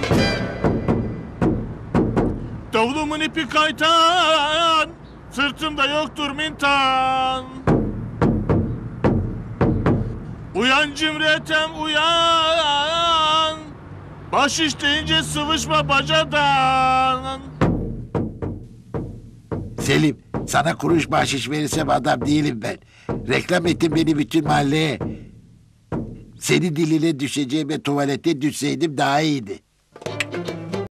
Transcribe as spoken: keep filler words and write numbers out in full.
Davulumun ipi kaytan, sırtımda yoktur mintan. Uyan cimretem uyan, baş isteyince sıvışma bacadan. Selim, sana kuruş bahşiş verirsem adam değilim ben. Reklam ettin beni bütün mahalleye. Senin diline düşeceğime tuvalete düşseydim daha iyiydi.